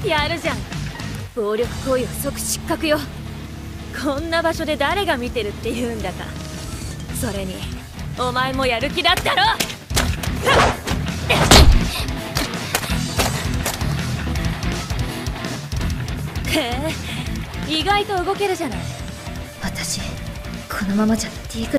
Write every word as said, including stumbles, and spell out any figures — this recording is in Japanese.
やるじゃん。暴力行為は即失格よ。こんな場所で誰が見てるって言うんだか。それにお前もやる気だったろ。へえ、意外と動けるじゃない。 私このままじゃ T ク